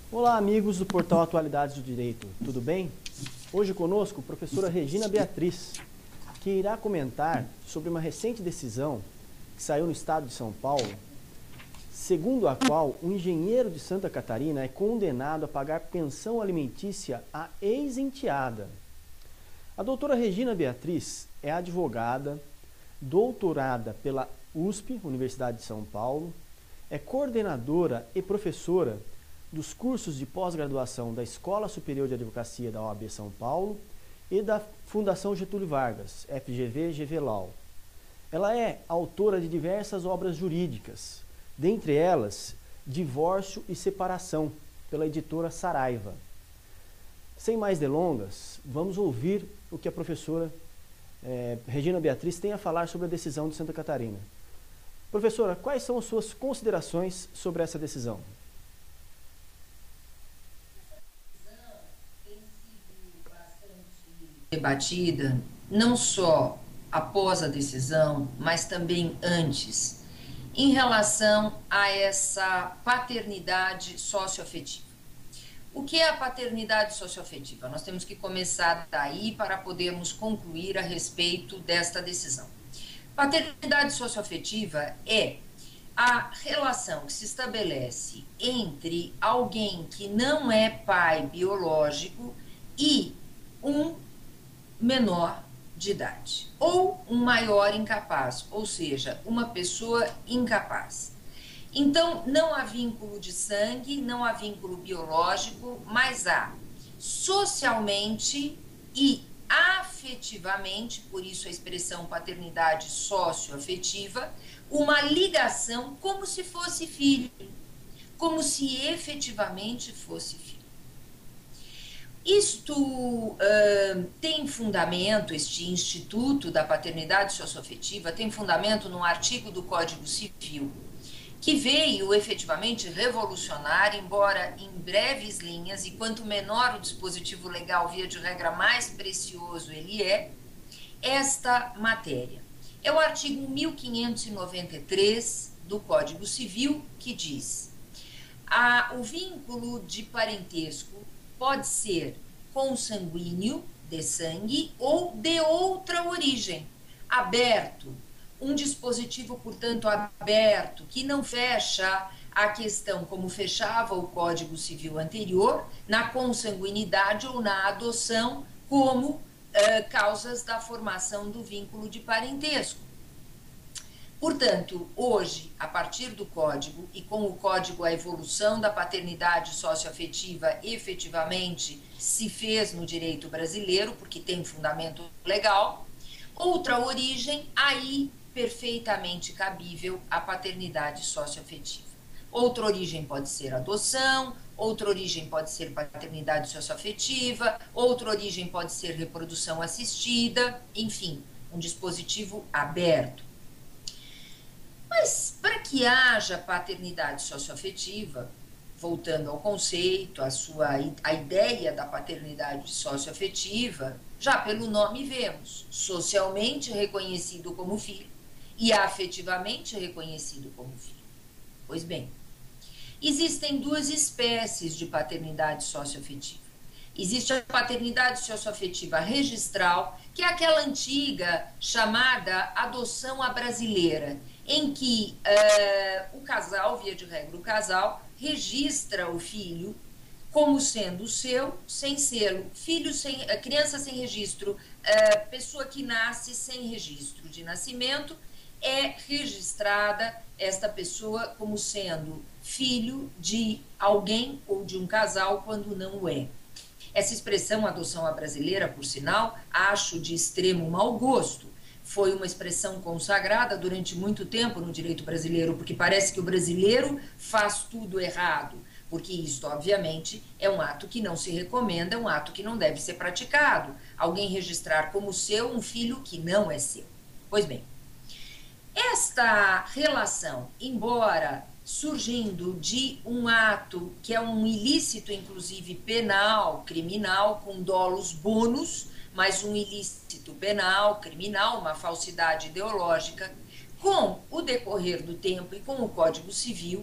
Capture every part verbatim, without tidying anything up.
Olá, amigos do Portal Atualidades do Direito, tudo bem? Hoje conosco, a professora Regina Beatriz, que irá comentar sobre uma recente decisão que saiu no estado de São Paulo, segundo a qual um engenheiro de Santa Catarina é condenado a pagar pensão alimentícia à ex-enteada. A doutora Regina Beatriz é advogada, doutorada pela U S P, Universidade de São Paulo, é coordenadora e professora dos cursos de pós-graduação da Escola Superior de Advocacia da O A B São Paulo e da Fundação Getúlio Vargas, F G V G V Law. Ela é autora de diversas obras jurídicas, dentre elas Divórcio e Separação, pela editora Saraiva. Sem mais delongas, vamos ouvir o que a professora eh, Regina Beatriz tem a falar sobre a decisão de Santa Catarina. Professora, quais são as suas considerações sobre essa decisão? Debatida não só após a decisão, mas também antes, em relação a essa paternidade socioafetiva. O que é a paternidade socioafetiva? Nós temos que começar daí para podermos concluir a respeito desta decisão. Paternidade socioafetiva é a relação que se estabelece entre alguém que não é pai biológico e um menor de idade, ou um maior incapaz, ou seja, uma pessoa incapaz. Então, não há vínculo de sangue, não há vínculo biológico, mas há socialmente e afetivamente, por isso a expressão paternidade socioafetiva, uma ligação como se fosse filho, como se efetivamente fosse filho. Isto uh, tem fundamento, este Instituto da Paternidade Socioafetiva tem fundamento num artigo do Código Civil, que veio efetivamente revolucionar, embora em breves linhas, e quanto menor o dispositivo legal, via de regra, mais precioso ele é, esta matéria. É o artigo mil quinhentos e noventa e três do Código Civil, que diz: a, o vínculo de parentesco pode ser consanguíneo, de sangue, ou de outra origem, aberto, um dispositivo, portanto, aberto, que não fecha a questão como fechava o Código Civil anterior, na consanguinidade ou na adoção, como eh, causas da formação do vínculo de parentesco. Portanto, hoje, a partir do Código, e com o Código a evolução da paternidade socioafetiva efetivamente se fez no direito brasileiro, porque tem fundamento legal, outra origem, aí perfeitamente cabível a paternidade socioafetiva. Outra origem pode ser adoção, outra origem pode ser paternidade socioafetiva, outra origem pode ser reprodução assistida, enfim, um dispositivo aberto. Mas para que haja paternidade socioafetiva, voltando ao conceito, a, sua, a ideia da paternidade socioafetiva, já pelo nome vemos, socialmente reconhecido como filho e afetivamente reconhecido como filho. Pois bem, existem duas espécies de paternidade socioafetiva. Existe a paternidade socioafetiva registral, que é aquela antiga chamada adoção à brasileira, em que uh, o casal, via de regra o casal, registra o filho como sendo seu, sem selo, filho sem, uh, criança sem registro, uh, pessoa que nasce sem registro de nascimento, é registrada esta pessoa como sendo filho de alguém ou de um casal quando não o é. Essa expressão adoção à brasileira, por sinal, acho de extremo mau gosto. Foi uma expressão consagrada durante muito tempo no direito brasileiro, porque parece que o brasileiro faz tudo errado, porque isto, obviamente, é um ato que não se recomenda, é um ato que não deve ser praticado. Alguém registrar como seu um filho que não é seu. Pois bem, esta relação, embora surgindo de um ato que é um ilícito, inclusive penal, criminal, com dolos bônus, mas um ilícito penal, criminal, uma falsidade ideológica, com o decorrer do tempo e com o Código Civil,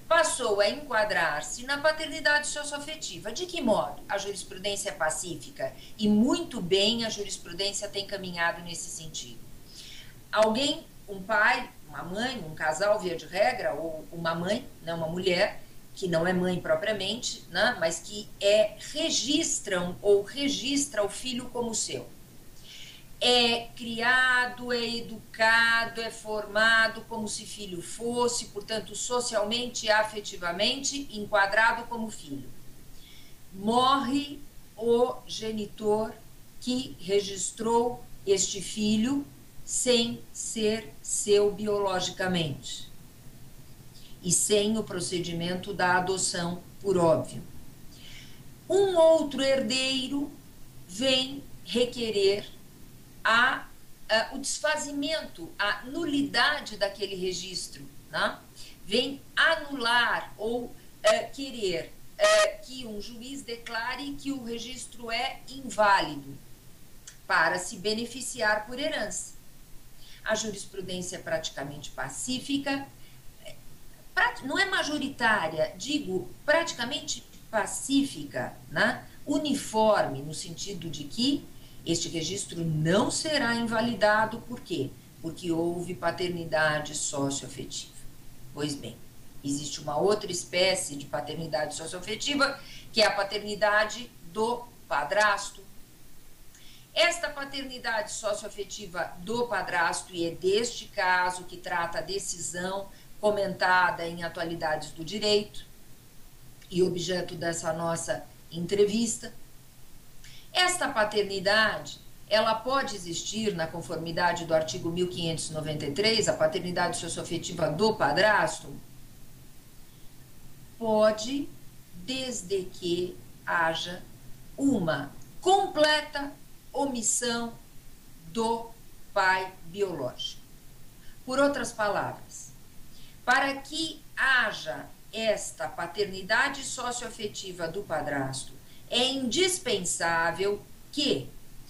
passou a enquadrar-se na paternidade socioafetiva. De que modo? A jurisprudência é pacífica e muito bem a jurisprudência tem caminhado nesse sentido. Alguém, um pai, uma mãe, um casal, via de regra, ou uma mãe, né, uma mulher, que não é mãe propriamente, né, mas que é, registram ou registra o filho como seu. É criado, é educado, é formado como se filho fosse, portanto, socialmente e afetivamente enquadrado como filho. Morre o genitor que registrou este filho sem ser seu biologicamente e sem o procedimento da adoção, por óbvio. Um outro herdeiro vem requerer A, a, o desfazimento, a nulidade daquele registro, né? Vem anular ou é, querer é, que um juiz declare que o registro é inválido para se beneficiar por herança. A jurisprudência é praticamente pacífica, não é majoritária, digo praticamente pacífica, né? Uniforme, no sentido de que este registro não será invalidado, por quê? Porque houve paternidade socioafetiva. Pois bem, existe uma outra espécie de paternidade socioafetiva, que é a paternidade do padrasto. Esta paternidade socioafetiva do padrasto, e é deste caso que trata a decisão comentada em Atualidades do Direito, e objeto dessa nossa entrevista, esta paternidade, ela pode existir na conformidade do artigo mil quinhentos e noventa e três, a paternidade socioafetiva do padrasto? Pode, desde que haja uma completa omissão do pai biológico. Por outras palavras, para que haja esta paternidade socioafetiva do padrasto, é indispensável que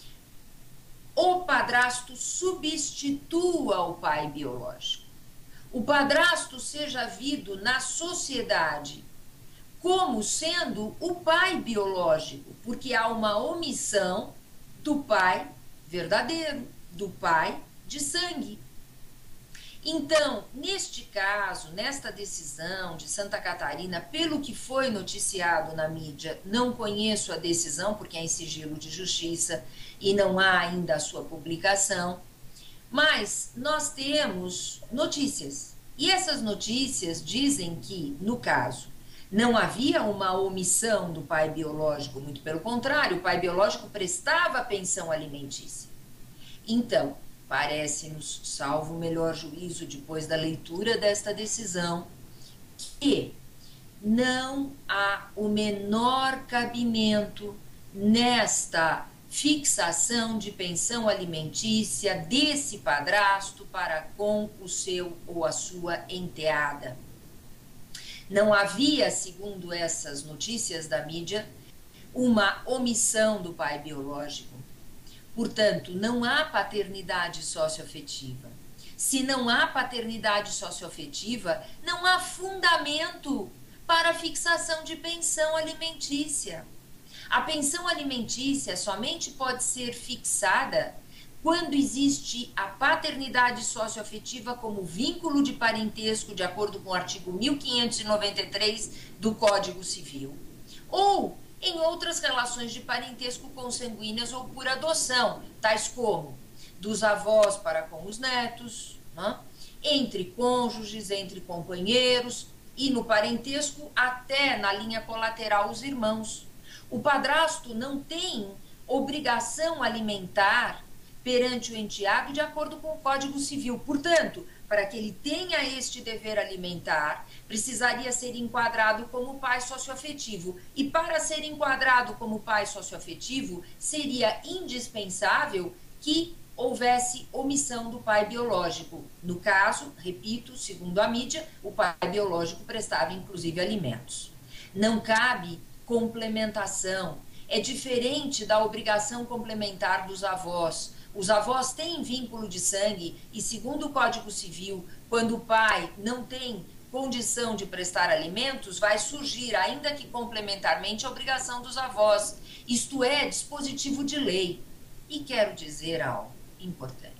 o padrasto substitua o pai biológico. O padrasto seja visto na sociedade como sendo o pai biológico, porque há uma omissão do pai verdadeiro, do pai de sangue. Então, neste caso, nesta decisão de Santa Catarina, pelo que foi noticiado na mídia, não conheço a decisão, porque é em sigilo de justiça e não há ainda a sua publicação, mas nós temos notícias. E essas notícias dizem que, no caso, não havia uma omissão do pai biológico, muito pelo contrário, o pai biológico prestava pensão alimentícia. Então, parece-nos, salvo o melhor juízo depois da leitura desta decisão, que não há o menor cabimento nesta fixação de pensão alimentícia desse padrasto para com o seu ou a sua enteada. Não havia, segundo essas notícias da mídia, uma omissão do pai biológico. Portanto, não há paternidade socioafetiva. Se não há paternidade socioafetiva, não há fundamento para a fixação de pensão alimentícia. A pensão alimentícia somente pode ser fixada quando existe a paternidade socioafetiva como vínculo de parentesco, de acordo com o artigo mil quinhentos e noventa e três do Código Civil, ou em outras relações de parentesco consanguíneas ou por adoção, tais como dos avós para com os netos, né? Entre cônjuges, entre companheiros, e no parentesco até na linha colateral os irmãos. O padrasto não tem obrigação alimentar perante o enteado de acordo com o Código Civil. Portanto, para que ele tenha este dever alimentar, precisaria ser enquadrado como pai socioafetivo. E para ser enquadrado como pai socioafetivo, seria indispensável que houvesse omissão do pai biológico. No caso, repito, segundo a mídia, o pai biológico prestava inclusive alimentos. Não cabe complementação. É diferente da obrigação complementar dos avós. Os avós têm vínculo de sangue e, segundo o Código Civil, quando o pai não tem condição de prestar alimentos, vai surgir, ainda que complementarmente, a obrigação dos avós. Isto é, dispositivo de lei. E quero dizer algo importante.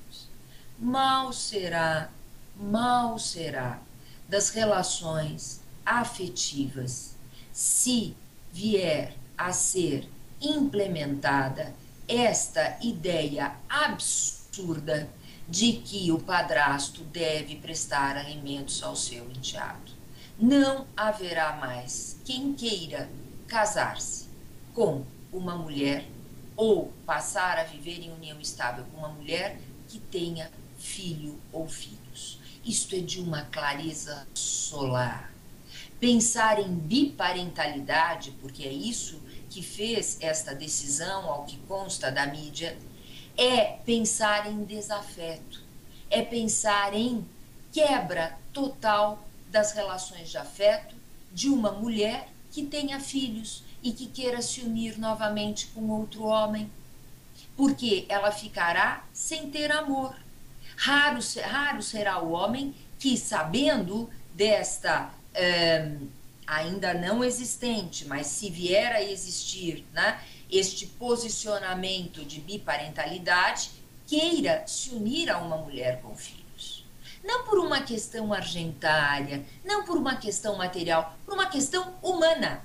Mal será, mal será das relações afetivas se vier a ser implementada esta ideia absurda de que o padrasto deve prestar alimentos ao seu enteado. Não haverá mais quem queira casar-se com uma mulher ou passar a viver em união estável com uma mulher que tenha filho ou filhos. Isto é de uma clareza solar. Pensar em biparentalidade, porque é isso que fez esta decisão, ao que consta da mídia, é pensar em desafeto, é pensar em quebra total das relações de afeto de uma mulher que tenha filhos e que queira se unir novamente com outro homem, porque ela ficará sem ter amor. Raro, raro será o homem que, sabendo desta eh, ainda não existente, mas se vier a existir, né, este posicionamento de biparentalidade, queira se unir a uma mulher com filhos. Não por uma questão argentária, não por uma questão material, por uma questão humana.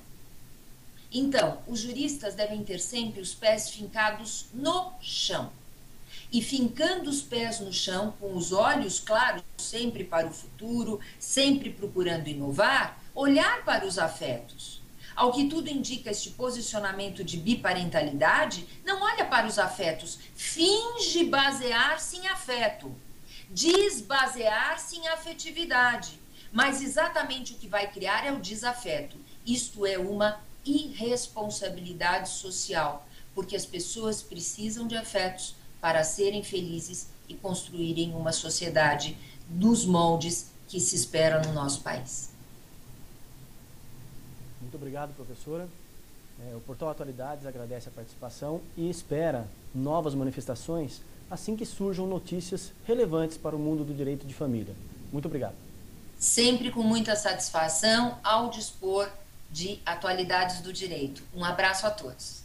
Então, os juristas devem ter sempre os pés fincados no chão. E fincando os pés no chão, com os olhos claros, sempre para o futuro, sempre procurando inovar, olhar para os afetos. Ao que tudo indica, este posicionamento de biparentalidade não olha para os afetos, finge basear-se em afeto, diz basear-se em afetividade, mas exatamente o que vai criar é o desafeto. Isto é uma irresponsabilidade social, porque as pessoas precisam de afetos para serem felizes e construírem uma sociedade dos moldes que se espera no nosso país. Muito obrigado, professora. É, o Portal Atualidades agradece a participação e espera novas manifestações assim que surjam notícias relevantes para o mundo do direito de família. Muito obrigado. Sempre com muita satisfação ao dispor de atualidades do direito. Um abraço a todos.